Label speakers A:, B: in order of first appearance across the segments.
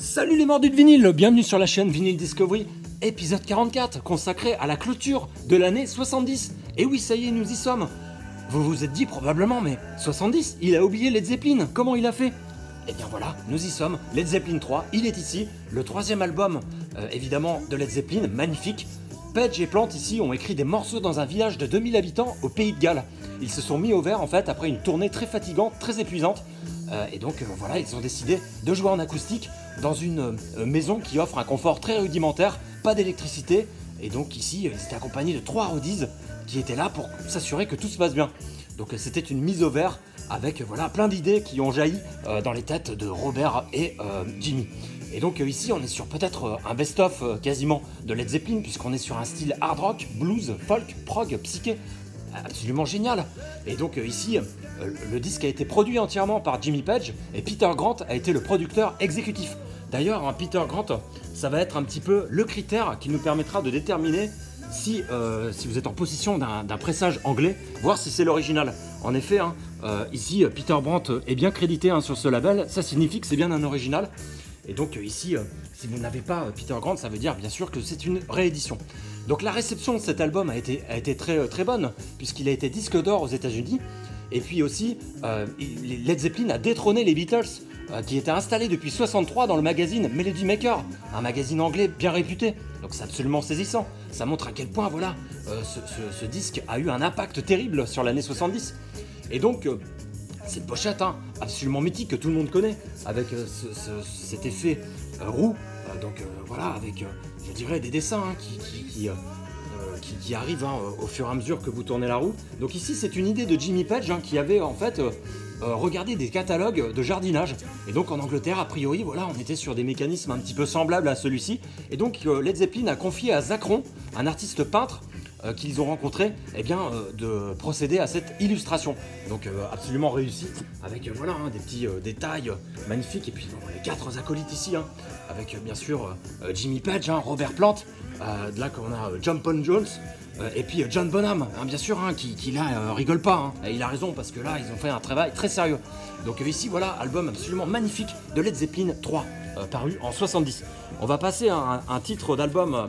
A: Salut les mordus de vinyle, bienvenue sur la chaîne Vinyl Discovery, épisode 44, consacré à la clôture de l'année 70. Et oui, ça y est, nous y sommes. Vous vous êtes dit probablement, mais 70, il a oublié Led Zeppelin, comment il a fait? Eh bien voilà, nous y sommes, Led Zeppelin 3, il est ici, le troisième album, évidemment, de Led Zeppelin, magnifique. Page et Plant ici ont écrit des morceaux dans un village de 2000 habitants au Pays de Galles. Ils se sont mis au vert en fait après une tournée très fatigante, très épuisante. Et donc voilà, ils ont décidé de jouer en acoustique dans une maison qui offre un confort très rudimentaire, pas d'électricité. Et donc ici, ils étaient accompagnés de 3 roadies qui étaient là pour s'assurer que tout se passe bien. Donc c'était une mise au vert avec voilà, plein d'idées qui ont jailli dans les têtes de Robert et Jimmy. Et donc ici on est sur peut-être un best-of quasiment de Led Zeppelin puisqu'on est sur un style hard rock, blues, folk, prog, psyché, absolument génial. Et donc ici le disque a été produit entièrement par Jimmy Page et Peter Grant a été le producteur exécutif. D'ailleurs Peter Grant, ça va être un petit peu le critère qui nous permettra de déterminer si vous êtes en possession d'un pressage anglais, voir si c'est l'original. En effet, ici Peter Grant est bien crédité sur ce label, ça signifie que c'est bien un original. Et donc ici, si vous n'avez pas Peter Grant, ça veut dire bien sûr que c'est une réédition. Donc la réception de cet album a été très, très bonne, puisqu'il a été disque d'or aux États-Unis. Et puis aussi, Led Zeppelin a détrôné les Beatles, qui étaient installés depuis 1963 dans le magazine Melody Maker, un magazine anglais bien réputé. Donc c'est absolument saisissant. Ça montre à quel point voilà, ce disque a eu un impact terrible sur l'année 70. Et donc... cette pochette absolument mythique que tout le monde connaît, avec cet effet roux, voilà, avec je dirais des dessins qui arrivent au fur et à mesure que vous tournez la roue. Donc ici c'est une idée de Jimmy Page qui avait en fait regardé des catalogues de jardinage. Et donc en Angleterre, a priori, voilà, on était sur des mécanismes un petit peu semblables à celui-ci. Et donc Led Zeppelin a confié à Zach Ron, un artiste peintre, qu'ils ont rencontré, de procéder à cette illustration. Donc absolument réussi, avec voilà, des petits détails magnifiques. Et puis les 4 acolytes ici, avec bien sûr Jimmy Page, Robert Plant, de là qu'on a John Paul Jones, et puis John Bonham, bien sûr, qui là rigole pas. Et il a raison, parce que là, ils ont fait un travail très sérieux. Donc ici, voilà, album absolument magnifique de Led Zeppelin 3, paru en 70. On va passer à un titre d'album...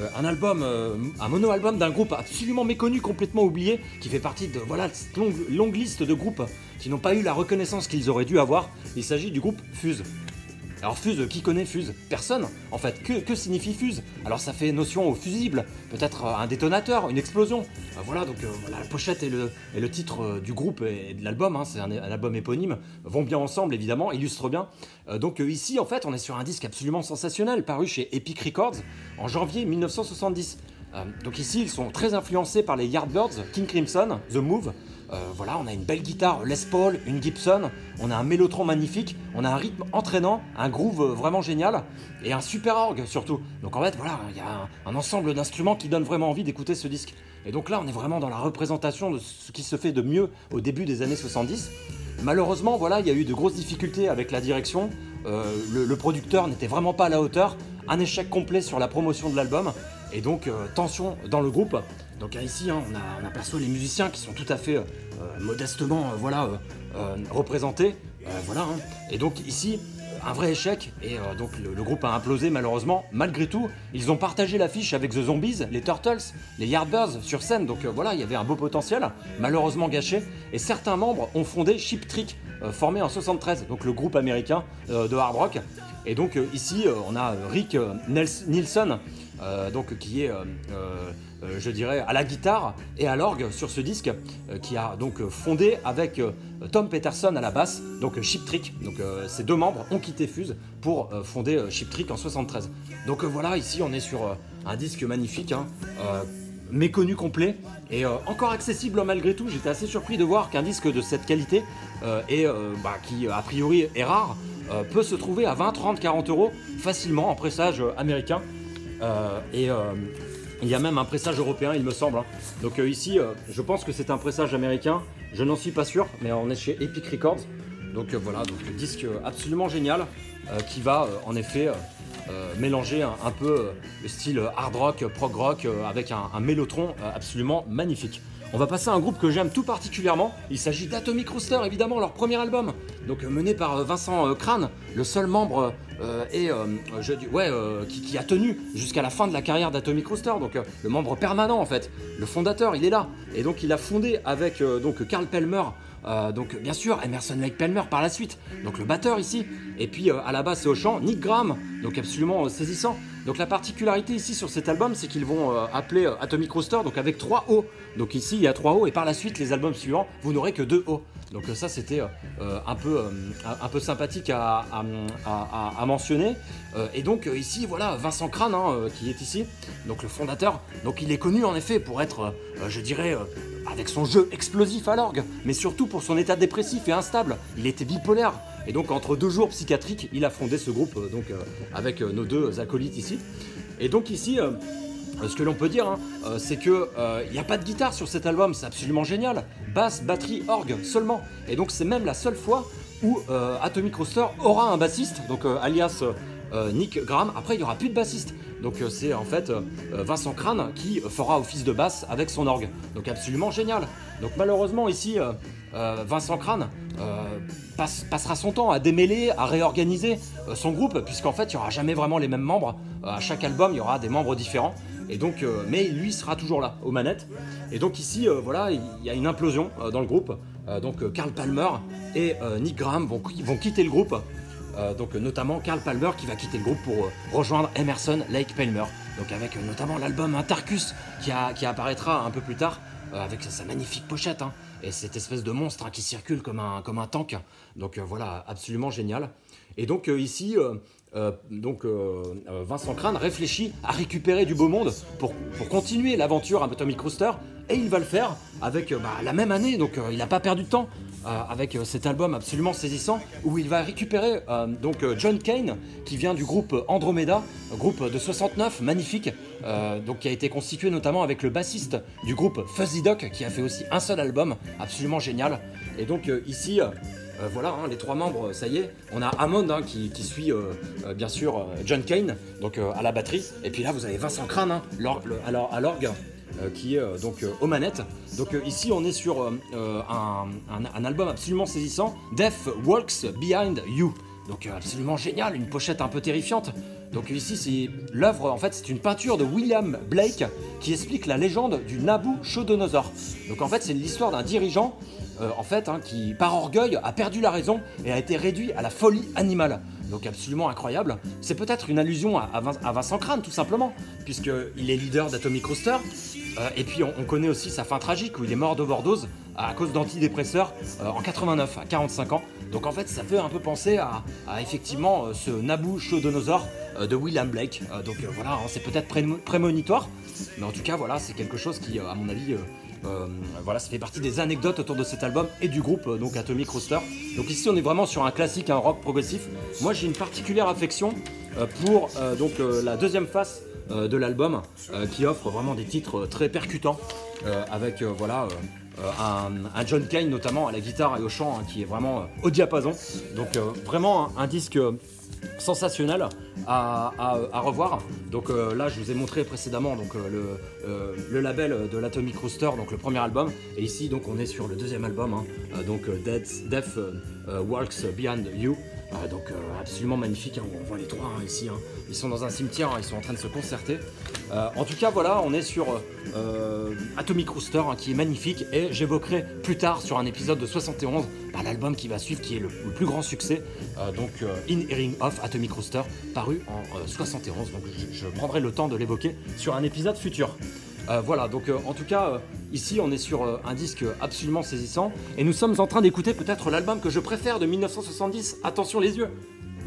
A: un mono-album d'un groupe absolument méconnu, complètement oublié, qui fait partie de voilà, cette longue liste de groupes qui n'ont pas eu la reconnaissance qu'ils auraient dû avoir. Il s'agit du groupe Fuse. Alors Fuse, qui connaît Fuse? Personne, en fait. Que signifie Fuse? Alors ça fait notion au fusible, peut-être un détonateur, une explosion. Voilà, donc voilà, la pochette et le titre du groupe et de l'album, c'est un album éponyme, vont bien ensemble évidemment, illustrent bien. Donc ici en fait on est sur un disque absolument sensationnel, paru chez Epic Records en janvier 1970. Donc ici ils sont très influencés par les Yardbirds, King Crimson, The Move. Voilà, on a une belle guitare Les Paul, une Gibson, on a un mélotron magnifique, on a un rythme entraînant, un groove vraiment génial et un super orgue surtout. Donc en fait voilà, il y a un ensemble d'instruments qui donne vraiment envie d'écouter ce disque. Et donc là on est vraiment dans la représentation de ce qui se fait de mieux au début des années 70. Malheureusement voilà, il y a eu de grosses difficultés avec la direction, le producteur n'était vraiment pas à la hauteur, un échec complet sur la promotion de l'album. Et donc tension dans le groupe. Donc ici on aperçoit les musiciens qui sont tout à fait modestement représentés. Voilà. Et donc ici un vrai échec et donc le groupe a implosé malheureusement. Malgré tout ils ont partagé l'affiche avec The Zombies, les Turtles, les Yardbirds sur scène. Donc voilà, il y avait un beau potentiel, malheureusement gâché. Et certains membres ont fondé Cheap Trick, formé en 73, donc le groupe américain de hard rock. Et donc ici on a Rick Nielsen, qui est je dirais à la guitare et à l'orgue sur ce disque, qui a donc fondé avec Tom Peterson à la basse, donc Cheap Trick. Donc ces 2 membres ont quitté Fuse pour fonder Cheap Trick en 73. Donc voilà, ici on est sur un disque magnifique, méconnu complet et encore accessible malgré tout. J'étais assez surpris de voir qu'un disque de cette qualité qui a priori est rare, peut se trouver à 20, 30, 40 euros facilement en pressage américain. Il y a même un pressage européen il me semble. Donc ici je pense que c'est un pressage américain, je n'en suis pas sûr, mais on est chez Epic Records. Donc voilà, donc le disque absolument génial qui va en effet mélanger un peu le style hard rock, prog rock avec un mélotron absolument magnifique. On va passer à un groupe que j'aime tout particulièrement. Il s'agit d'Atomic Rooster, évidemment, leur premier album. Donc mené par Vincent Crane, le seul membre qui a tenu jusqu'à la fin de la carrière d'Atomic Rooster. Donc le membre permanent en fait, le fondateur, il est là. Et donc il a fondé avec Carl Palmer. Donc bien sûr Emerson Lake Palmer par la suite, donc le batteur ici, et puis à la basse et au chant Nick Graham, donc absolument saisissant. Donc la particularité ici sur cet album, c'est qu'ils vont appeler Atomic Rooster, donc avec 3 O. Donc ici il y a 3 O et par la suite les albums suivants vous n'aurez que 2 O. Donc ça c'était un peu sympathique à mentionner. Et donc ici voilà Vincent Crane qui est ici, donc le fondateur. Donc il est connu en effet pour être, je dirais, avec son jeu explosif à l'orgue, mais surtout pour son état dépressif et instable. Il était bipolaire. Et donc entre 2 jours psychiatriques, il a fondé ce groupe avec nos 2 acolytes ici. Et donc ici, ce que l'on peut dire, c'est que il n'y a pas de guitare sur cet album, c'est absolument génial. Basse, batterie, orgue seulement. Et donc c'est même la seule fois où Atomic Rooster aura un bassiste, donc alias Nick Graham. Après il n'y aura plus de bassiste. Donc c'est en fait Vincent Crane qui fera office de basse avec son orgue. Donc absolument génial. Donc malheureusement ici Vincent Crane passera son temps à démêler, à réorganiser son groupe, puisqu'en fait il n'y aura jamais vraiment les mêmes membres. À chaque album il y aura des membres différents. Et donc, mais lui sera toujours là, aux manettes. Et donc ici, voilà, il y a une implosion dans le groupe. Donc Carl Palmer et Nick Graham vont quitter le groupe. Donc notamment Carl Palmer qui va quitter le groupe pour rejoindre Emerson Lake Palmer. Donc avec notamment l'album Tarkus qui apparaîtra un peu plus tard avec sa magnifique pochette et cette espèce de monstre qui circule comme un tank. Donc voilà, absolument génial. Et donc ici, Vincent Crane réfléchit à récupérer du beau monde pour continuer l'aventure Atomic Rooster, et il va le faire avec la même année, donc il n'a pas perdu de temps avec cet album absolument saisissant où il va récupérer John Kane qui vient du groupe Andromeda, groupe de 69 magnifique, donc qui a été constitué notamment avec le bassiste du groupe Fuzzy Duck qui a fait aussi un seul album absolument génial. Et donc ici voilà, les 3 membres, ça y est. On a Hammond qui suit bien sûr John Kane, donc à la batterie. Et puis là, vous avez Vincent Crane à l'orgue, qui est aux manettes. Donc ici, on est sur un album absolument saisissant, Death Walks Behind You. Donc absolument génial, une pochette un peu terrifiante. Donc ici, c'est l'œuvre, en fait, c'est une peinture de William Blake qui explique la légende du Nabuchodonosor. Donc en fait, c'est l'histoire d'un dirigeant qui, par orgueil, a perdu la raison et a été réduit à la folie animale. Donc absolument incroyable. C'est peut-être une allusion à Vincent Crane, tout simplement, puisqu'il est leader d'Atomic Rooster. Et puis on connaît aussi sa fin tragique, où il est mort d'overdose à cause d'antidépresseurs en 89, à 45 ans. Donc en fait, ça fait un peu penser à effectivement ce Nabuchodonosor de William Blake. Donc voilà, c'est peut-être prémonitoire, mais en tout cas, voilà, c'est quelque chose qui, à mon avis... voilà, ça fait partie des anecdotes autour de cet album et du groupe Atomic Rooster. Donc ici on est vraiment sur un classique, un rock progressif. Moi j'ai une particulière affection pour la deuxième face de l'album qui offre vraiment des titres très percutants avec un John Kane notamment à la guitare et au chant qui est vraiment au diapason. Donc vraiment un disque sensationnel à revoir. Donc là je vous ai montré précédemment le label de l'Atomic Rooster, donc le premier album, et ici donc on est sur le deuxième album, Death Walks Behind You. Donc absolument magnifique, on voit les 3 ici, ils sont dans un cimetière, ils sont en train de se concerter. En tout cas voilà, on est sur Atomic Rooster qui est magnifique, et j'évoquerai plus tard sur un épisode de 71 l'album qui va suivre, qui est le plus grand succès, In Hearing of Atomic Rooster, paru en 71, donc je prendrai le temps de l'évoquer sur un épisode futur. Voilà, donc en tout cas, ici on est sur un disque absolument saisissant, et nous sommes en train d'écouter peut-être l'album que je préfère de 1970, attention les yeux.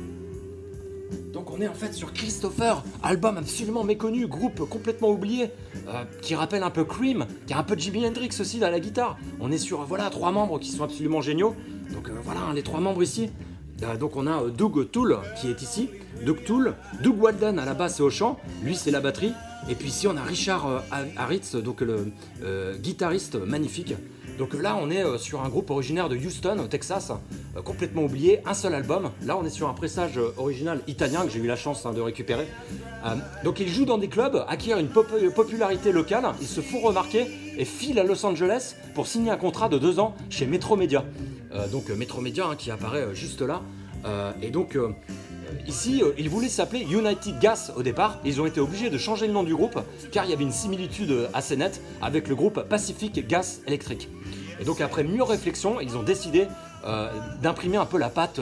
A: Donc on est en fait sur Christopher, album absolument méconnu, groupe complètement oublié, qui rappelle un peu Cream, qui a un peu de Jimi Hendrix aussi dans la guitare. On est sur 3 membres qui sont absolument géniaux, donc voilà les 3 membres ici. Donc on a Doug Toole qui est ici, Doug Walden à la basse et au chant, lui c'est la batterie. Et puis ici on a Richard Harris, donc le guitariste magnifique. Donc là on est sur un groupe originaire de Houston, au Texas, complètement oublié, un seul album. Là on est sur un pressage original italien que j'ai eu la chance de récupérer. Donc ils jouent dans des clubs, acquièrent une popularité locale, ils se font remarquer, et file à Los Angeles pour signer un contrat de 2 ans chez Metromedia. Donc Metromedia qui apparaît juste là. Et donc ici, ils voulaient s'appeler United Gas au départ. Ils ont été obligés de changer le nom du groupe car il y avait une similitude assez nette avec le groupe Pacific Gas Electric. Et donc après mûre réflexion, ils ont décidé d'imprimer un peu la patte,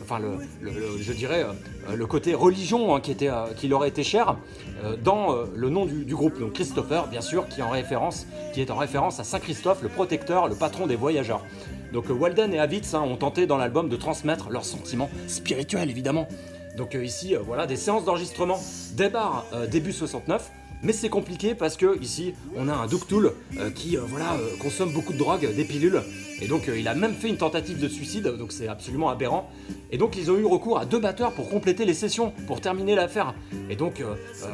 A: je dirais le côté religion qui leur était cher dans le nom du groupe. Donc Christopher, bien sûr, qui est en référence à Saint Christophe, le protecteur, le patron des voyageurs. Donc Walden et Avitz ont tenté dans l'album de transmettre leurs sentiments spirituels évidemment. Donc ici, voilà, des séances d'enregistrement débarrent début 69. Mais c'est compliqué parce que ici on a un Doug Tool qui consomme beaucoup de drogue, des pilules. Et donc il a même fait une tentative de suicide, donc c'est absolument aberrant. Et donc ils ont eu recours à 2 batteurs pour compléter les sessions, pour terminer l'affaire. Et donc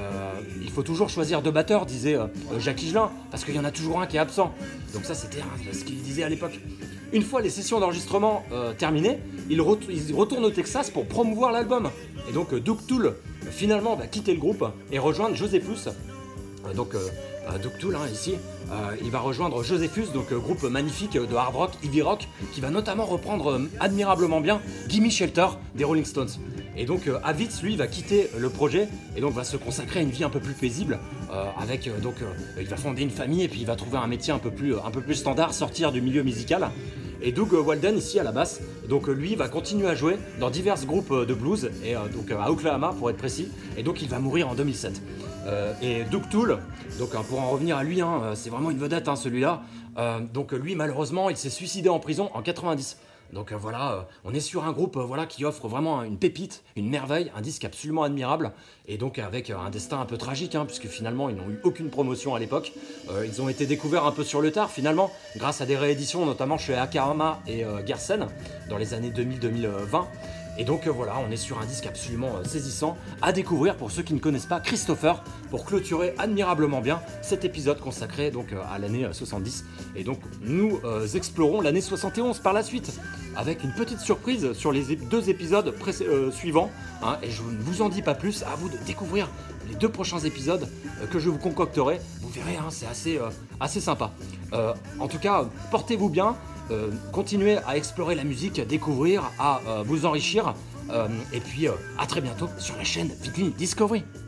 A: il faut toujours choisir 2 batteurs, disait Jacques Higelin, parce qu'il y en a toujours un qui est absent. Donc ça c'était ce qu'il disait à l'époque. Une fois les sessions d'enregistrement terminées, ils retournent au Texas pour promouvoir l'album. Et donc Doug Tool finalement va quitter le groupe et rejoindre Josephus. Donc Doug Tool ici, il va rejoindre Josephus, donc groupe magnifique de hard rock, heavy rock, qui va notamment reprendre admirablement bien Gimme Shelter des Rolling Stones. Et donc Avitz lui va quitter le projet et donc va se consacrer à une vie un peu plus paisible il va fonder une famille et puis il va trouver un métier un peu plus standard, sortir du milieu musical. Et Doug Walden ici à la basse, donc lui va continuer à jouer dans divers groupes de blues et donc à Oklahoma pour être précis, et donc il va mourir en 2007. Et Doug Tool, donc pour en revenir à lui, c'est vraiment une vedette celui-là. Donc lui malheureusement il s'est suicidé en prison en 90. Donc on est sur un groupe qui offre vraiment une pépite, une merveille, un disque absolument admirable, et donc avec un destin un peu tragique, puisque finalement ils n'ont eu aucune promotion à l'époque. Ils ont été découverts un peu sur le tard finalement, grâce à des rééditions notamment chez Akarama et Gersen dans les années 2000-2020. Et donc on est sur un disque absolument saisissant à découvrir pour ceux qui ne connaissent pas Christopher, pour clôturer admirablement bien cet épisode consacré donc à l'année 70. Et donc nous explorons l'année 71 par la suite, avec une petite surprise sur les 2 épisodes suivants. Et je ne vous en dis pas plus, à vous de découvrir les 2 prochains épisodes que je vous concocterai. Vous verrez, c'est assez sympa. En tout cas, portez-vous bien. Continuez à explorer la musique, à découvrir, à vous enrichir. Et puis à très bientôt sur la chaîne Vinyl Discovery.